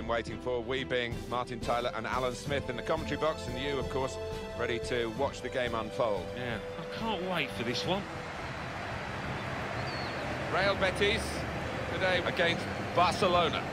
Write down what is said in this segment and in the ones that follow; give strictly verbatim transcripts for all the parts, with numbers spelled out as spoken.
been waiting for, we being Martin Tyler and Alan Smith in the commentary box, and you, of course, ready to watch the game unfold. Yeah, I can't wait for this one. Real Betis today against Barcelona.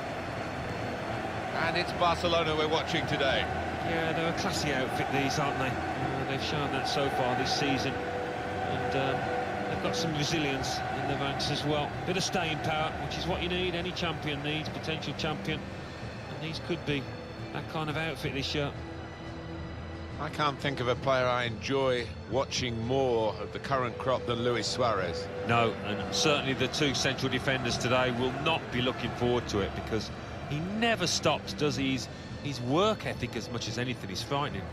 And it's Barcelona we're watching today. Yeah, they're a classy outfit, these, aren't they? Uh, they've shown that so far this season. And um, they've got some resilience in the ranks as well. Bit of staying power, which is what you need. Any champion needs, potential champion. And these could be that kind of outfit this year. I can't think of a player I enjoy watching more of the current crop than Luis Suarez. No, and certainly the two central defenders today will not be looking forward to it, because he never stops, does he? His, his work ethic, as much as anything, is frightening.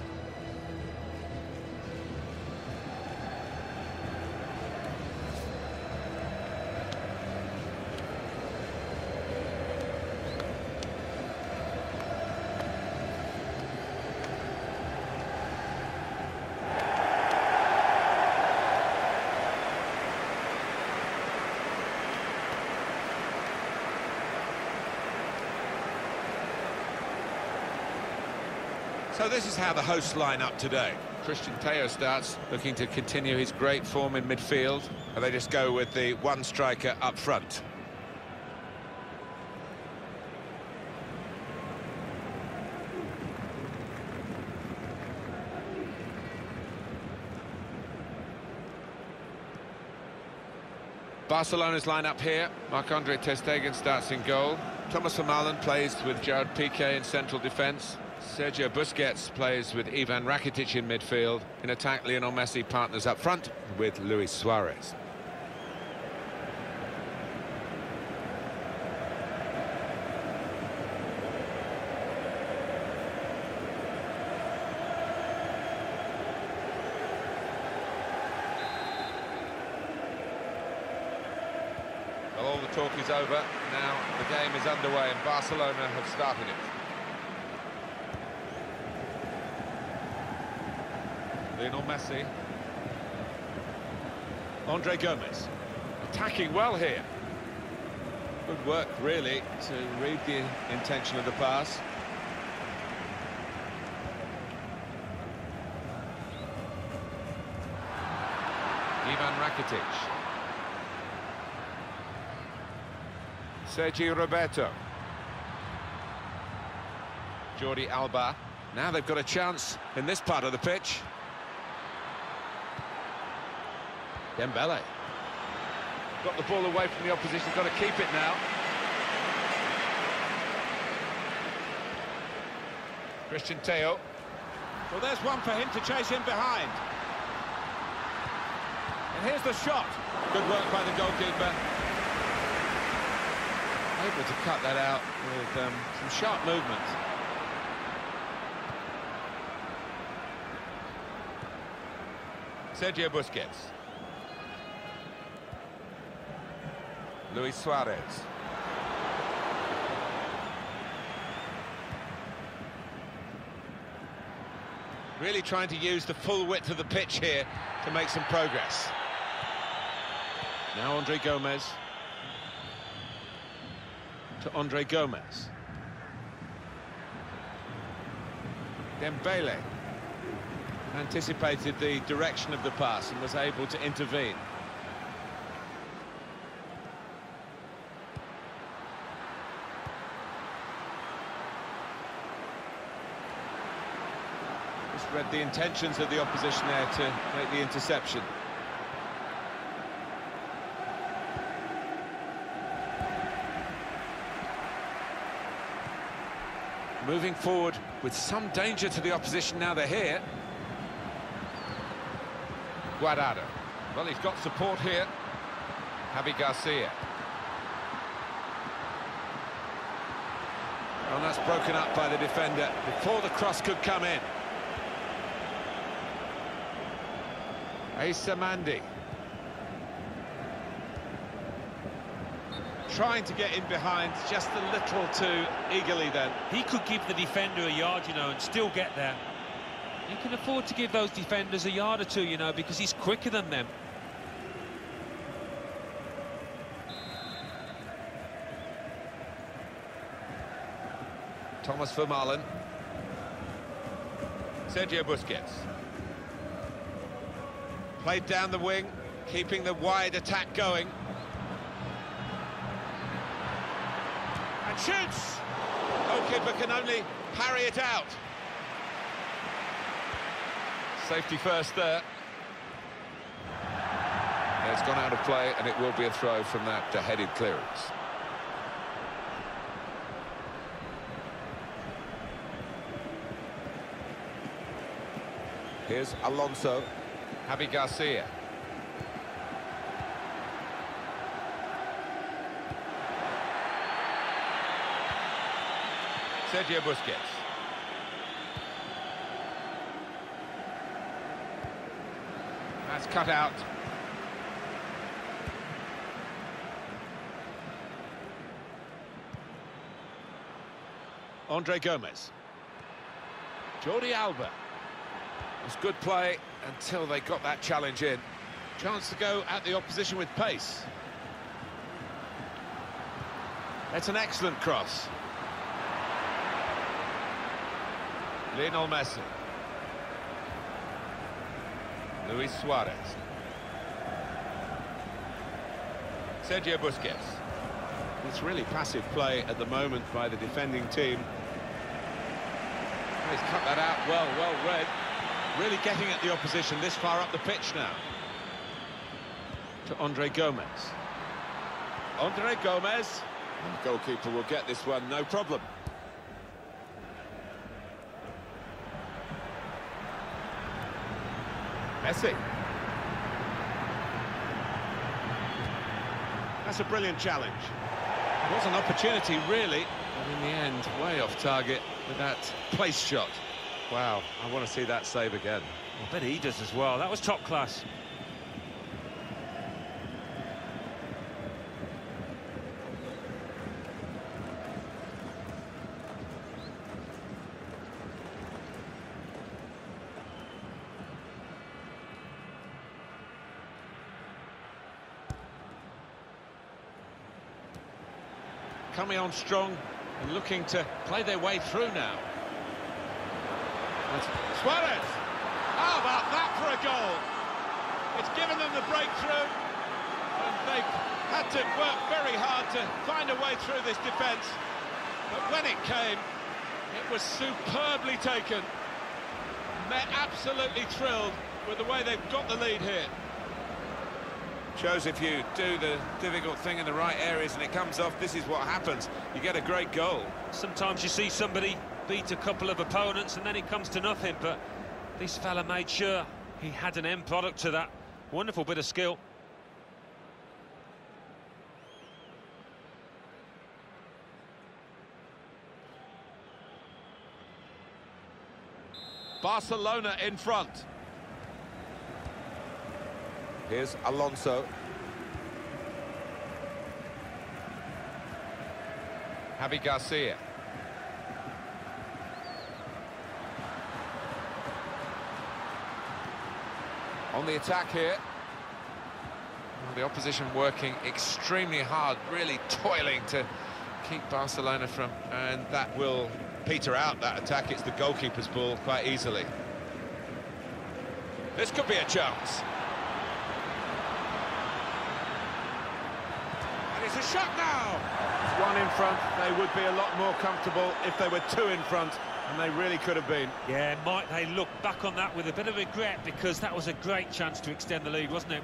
So this is how the hosts line up today. Christian Teo starts, looking to continue his great form in midfield, and they just go with the one striker up front. Barcelona's line-up here. Marc-Andre ter Stegen starts in goal. Thomas Vermaelen plays with Gerard Piqué in central defence. Sergio Busquets plays with Ivan Rakitic in midfield. In attack, Lionel Messi partners up front with Luis Suarez. Well, all the talk is over. Now the game is underway and Barcelona have started it. Lionel Messi. Andre Gomes. Attacking well here. Good work, really, to read the intention of the pass. Ivan Rakitic. Sergi Roberto. Jordi Alba. Now they've got a chance in this part of the pitch. Dembele. Got the ball away from the opposition, got to keep it now. Christian Teo. Well, there's one for him to chase in behind. And here's the shot. Good work by the goalkeeper. Able to cut that out with um, some sharp movement. Sergio Busquets. Luis Suarez. Really trying to use the full width of the pitch here to make some progress. Now Andre Gomes. To Andre Gomes. Dembele anticipated the direction of the pass and was able to intervene. Just read the intentions of the opposition there to make the interception. Moving forward with some danger to the opposition now they're here. Guardado. Well, he's got support here. Javi Garcia. And that's broken up by the defender before the cross could come in. Asa Mandi. Trying to get in behind just a little too eagerly then. He could give the defender a yard, you know, and still get there. You can afford to give those defenders a yard or two, you know, because he's quicker than them. Thomas Vermaelen. Sergio Busquets. Played down the wing, keeping the wide attack going. And shoots! Goalkeeper can only parry it out. Safety first there. It's gone out of play, and it will be a throw from that uh, headed clearance. Here's Alonso. Javi Garcia. Sergio Busquets. That's cut out. Andre Gomez. Jordi Alba. It was good play until they got that challenge in. Chance to go at the opposition with pace. It's an excellent cross. Lionel Messi. Luis Suarez. Sergio Busquets. It's really passive play at the moment by the defending team. He's cut that out well, well read. Really getting at the opposition this far up the pitch now. To Andre Gomez. Andre Gomez. And the goalkeeper will get this one, no problem. Messi. That's a brilliant challenge. It was an opportunity, really, but in the end, way off target with that place shot. Wow, I want to see that save again. I bet he does as well. That was top class. Coming on strong and looking to play their way through now. That's Suarez! How about that for a goal? It's given them the breakthrough, and they've had to work very hard to find a way through this defence. But when it came, it was superbly taken. They're absolutely thrilled with the way they've got the lead here. Shows if you do the difficult thing in the right areas and it comes off, this is what happens. You get a great goal. Sometimes you see somebody beat a couple of opponents and then it comes to nothing, but this fella made sure he had an end product to that. Wonderful bit of skill. Barcelona in front. Here's Alonso. Javi Garcia. On the attack here. Well, the opposition working extremely hard, really toiling to keep Barcelona from, and that will peter out that attack. It's the goalkeeper's ball quite easily. This could be a chance. It's a shot now! It's one in front. They would be a lot more comfortable if they were two in front, and they really could have been. Yeah, might they look back on that with a bit of regret, because that was a great chance to extend the lead, wasn't it?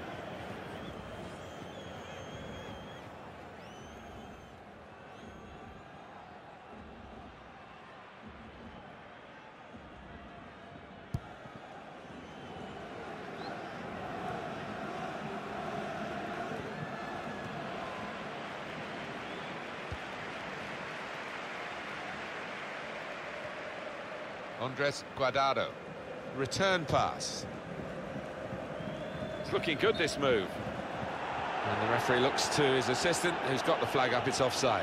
Andres Guardado. Return pass. It's looking good, this move. And the referee looks to his assistant, who's got the flag up. It's offside.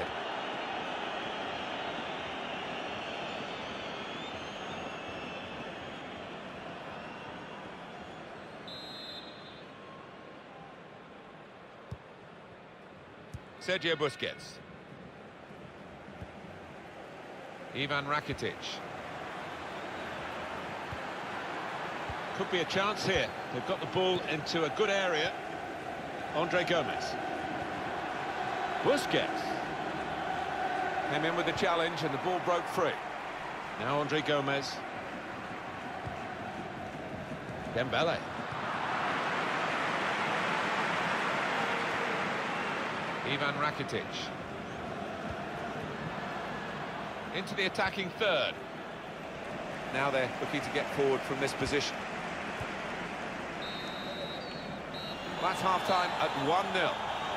Sergio Busquets. Ivan Rakitic. Could be a chance here. They've got the ball into a good area. Andre Gomez. Busquets. Came in with the challenge and the ball broke free. Now Andre Gomez. Dembele. Ivan Rakitic. Into the attacking third. Now they're looking to get forward from this position. That's half-time at one nil.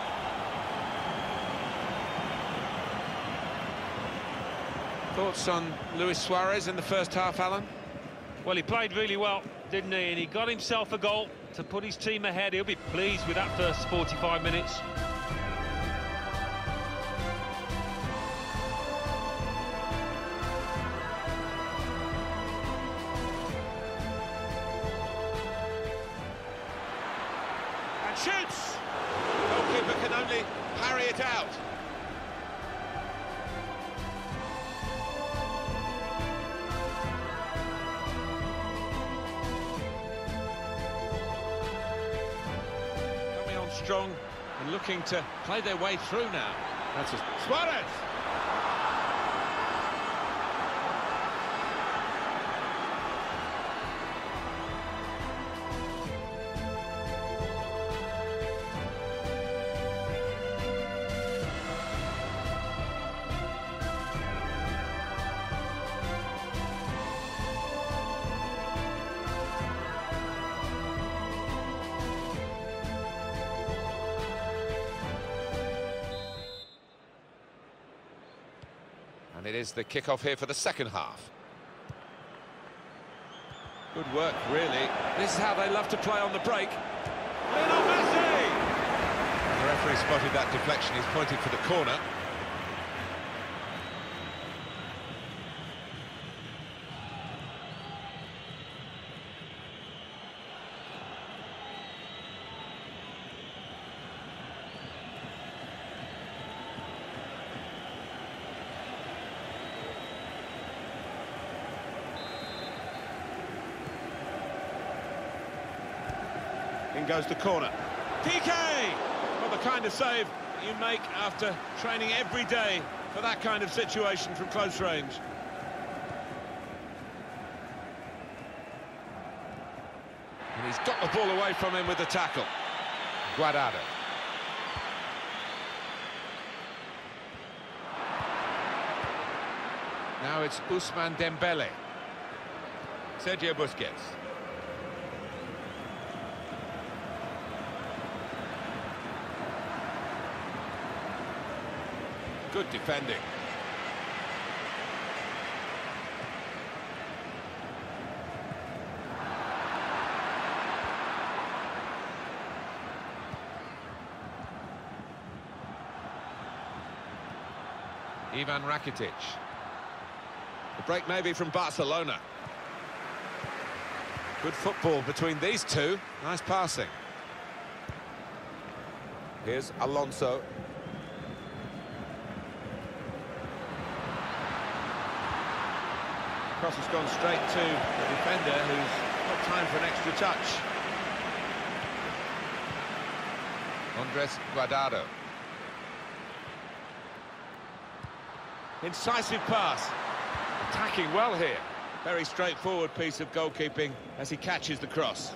Thoughts on Luis Suarez in the first half, Alan? Well, he played really well, didn't he? And he got himself a goal to put his team ahead. He'll be pleased with that first forty-five minutes. And shoots! Goalkeeper can only parry it out. Strong and looking to play their way through now. That's a... Suarez! And it is the kick-off here for the second half. Good work, really. This is how they love to play on the break. Lionel Messi! The referee spotted that deflection. He's pointing for the corner. In goes the corner. P K! Well, the kind of save you make after training every day for that kind of situation from close range. And he's got the ball away from him with the tackle. Guardado. Now it's Ousmane Dembele. Sergio Busquets. Good defending. Ivan Rakitic. The break maybe from Barcelona. Good football between these two. Nice passing. Here's Alonso. Cross has gone straight to the defender, who's got time for an extra touch. Andres Guardado. Incisive pass. Attacking well here. Very straightforward piece of goalkeeping as he catches the cross.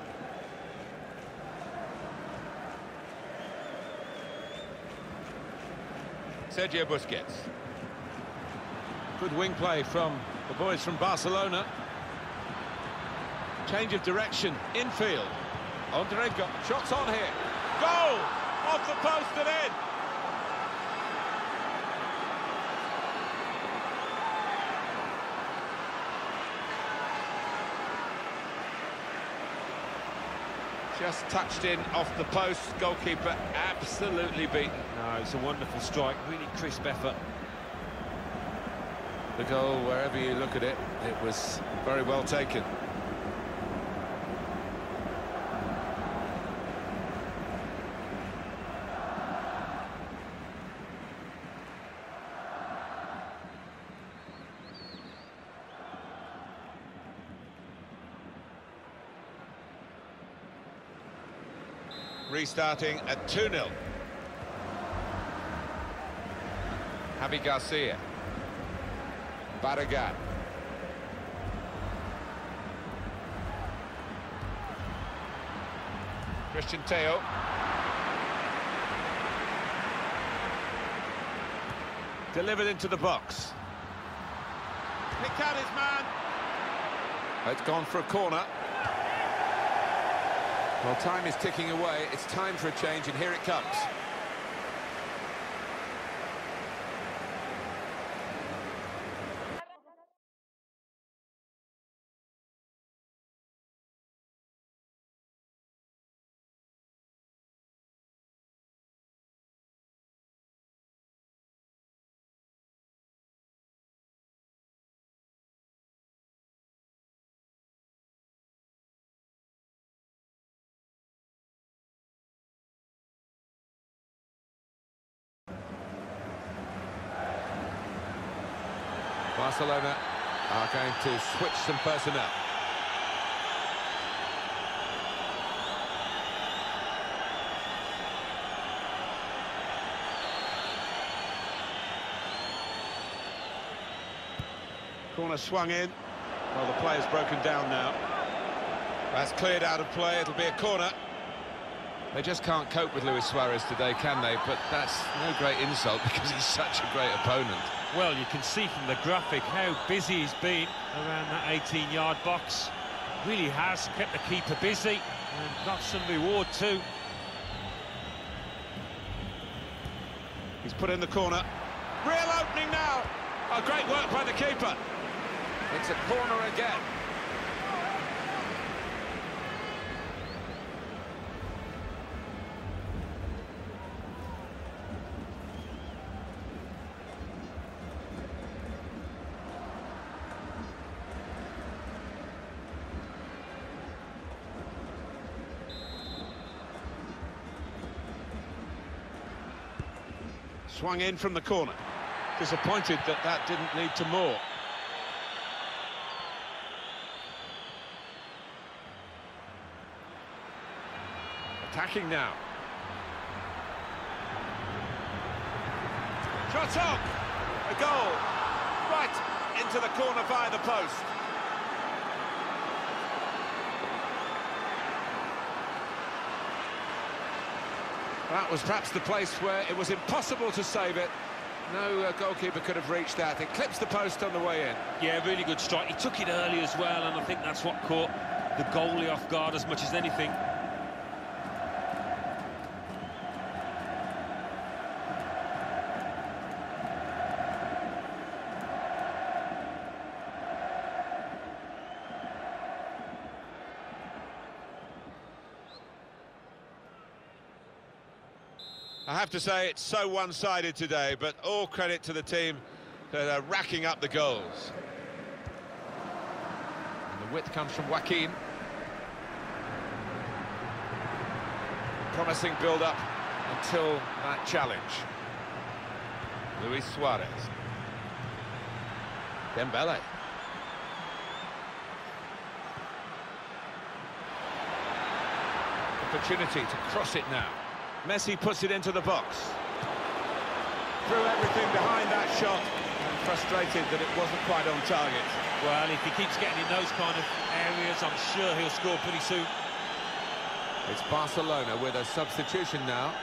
Sergio Busquets. Good wing play from the boys from Barcelona. Change of direction, infield. Andre got shots on here. Goal! Off the post and in. Just touched in off the post. Goalkeeper absolutely beaten. No, it's a wonderful strike, really crisp effort. The goal, wherever you look at it, it was very well taken. restarting at two nil. Javi Garcia. Barragán. Christian Teo. Delivered into the box. Picked out his man. It's gone for a corner. Well, time is ticking away. It's time for a change, and here it comes. Barcelona are going to switch some personnel. Corner swung in. Well, the player's broken down now. That's cleared out of play. It'll be a corner. They just can't cope with Luis Suarez today, can they? But that's no great insult because he's such a great opponent. Well, you can see from the graphic how busy he's been around that eighteen-yard box. Really has kept the keeper busy and got some reward too. He's put in the corner. Real opening now. Oh, great work by the keeper. It's a corner again. Swung in from the corner. Disappointed that that didn't lead to more. Attacking now. Shot on! A goal! Right into the corner via the post. That was perhaps the place where it was impossible to save it. No uh, goalkeeper could have reached that. It clips the post on the way in. Yeah, really good strike. He took it early as well, and I think that's what caught the goalie off guard as much as anything. I have to say it's so one-sided today, but all credit to the team that are racking up the goals. And the width comes from Joaquin. Promising build-up until that challenge. Luis Suarez. Dembele. Opportunity to cross it now. Messi puts it into the box. Threw everything behind that shot and frustrated that it wasn't quite on target. Well, if he keeps getting in those kind of areas, I'm sure he'll score pretty soon. It's Barcelona with a substitution now.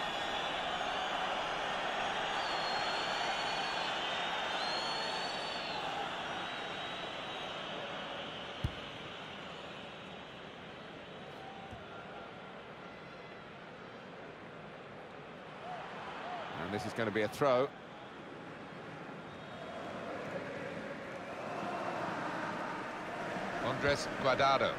And this is going to be a throw. Andres Guardado.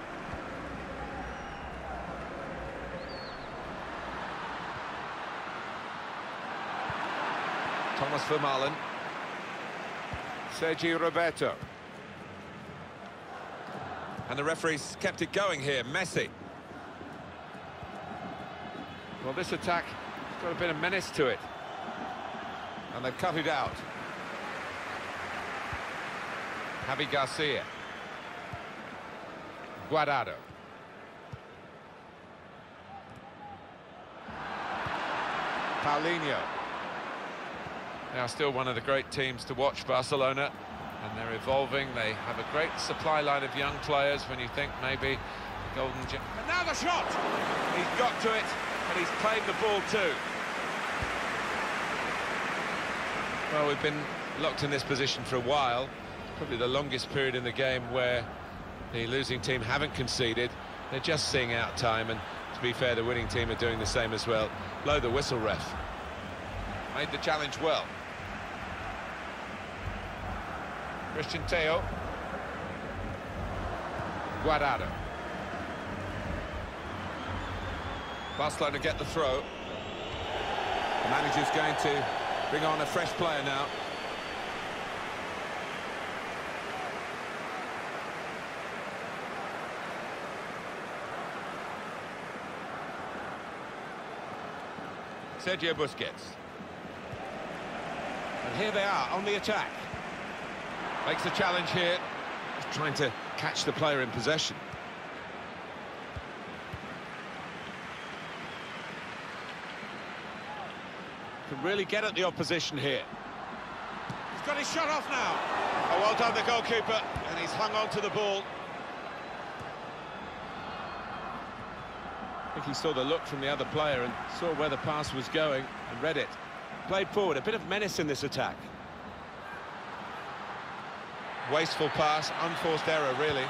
Thomas Vermaelen. Sergi Roberto. And the referee's kept it going here, Messi. Well, this attack has got a bit of menace to it. And they've cut it out. Javi Garcia. Guardado. Paulinho. They are still one of the great teams to watch, Barcelona, and they're evolving. They have a great supply line of young players when you think maybe the Golden... And now the shot! He's got to it, and he's played the ball too. Well, we've been locked in this position for a while. Probably the longest period in the game where the losing team haven't conceded. They're just seeing out time, and to be fair, the winning team are doing the same as well. Blow the whistle, ref. Made the challenge well. Christian Teo. Guardado. Barcelona get the throw. The manager's going to bring on a fresh player now. Sergio Busquets. And here they are on the attack. Makes the challenge here. He's trying to catch the player in possession. Can really get at the opposition here. He's got his shot off now. Oh, well done, the goalkeeper. And he's hung on to the ball. I think he saw the look from the other player and saw where the pass was going and read it. Played forward, a bit of menace in this attack. Wasteful pass, unforced error, really.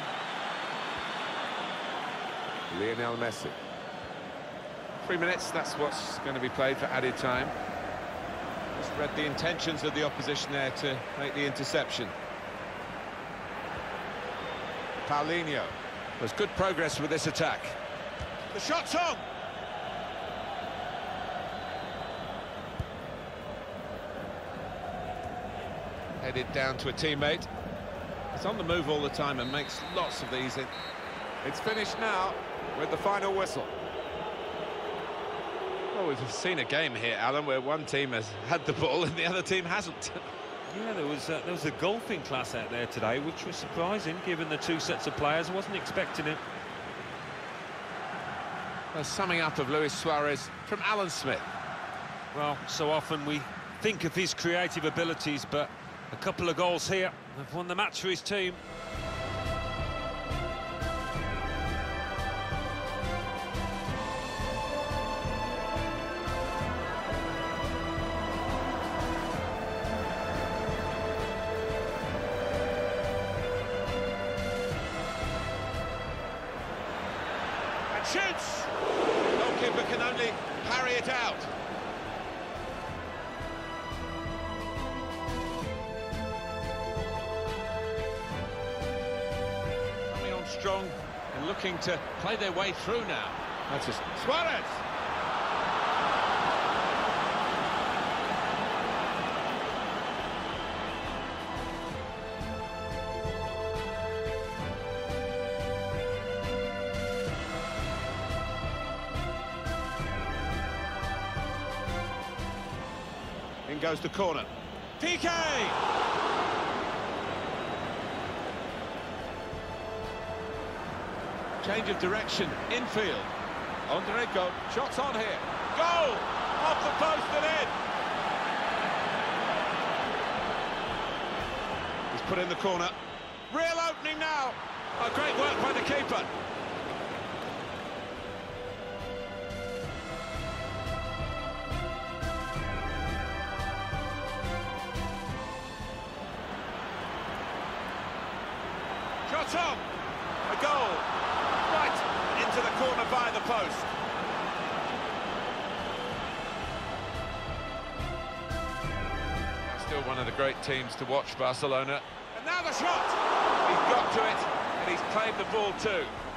Lionel Messi. Three minutes, that's what's going to be played for added time. Just read the intentions of the opposition there to make the interception. Paulinho. There's good progress with this attack. The shot's on! Headed down to a teammate. He's on the move all the time and makes lots of these. It's finished now with the final whistle. Well, we've seen a game here, Alan, where one team has had the ball and the other team hasn't. Yeah, there was uh, there was a golfing class out there today, which was surprising given the two sets of players. I wasn't expecting it. A summing up of Luis Suarez from Alan Smith. Well, so often we think of his creative abilities, but a couple of goals here have won the match for his team. And shoots! The goalkeeper can only parry it out. Strong and looking to play their way through now. That's just Suarez! In goes the corner. P K! Change of direction, infield. Andre Go, shots on here. Goal! Off the post and in! He's put in the corner. Real opening now! Oh, great work by the keeper. Shot on! A goal! Right into the corner by the post. Still one of the great teams to watch, Barcelona. And now the shot! He's got to it, and he's played the ball too.